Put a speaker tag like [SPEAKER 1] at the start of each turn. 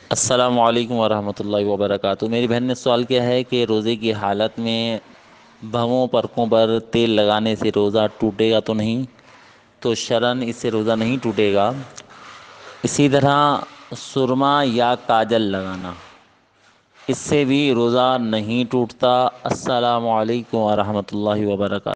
[SPEAKER 1] अस्सलामु अलैकुम वरहमतुल्लाहि वबरकातुहू। मेरी बहन ने सवाल किया है कि रोज़े की हालत में भवों पलकों पर तेल लगाने से रोज़ा टूटेगा तो नहीं। तो शरन इससे रोज़ा नहीं टूटेगा। इसी तरह सुरमा या काजल लगाना, इससे भी रोज़ा नहीं टूटता। अस्सलामु अलैकुम वरहमतुल्लाहि वबरकातुहू।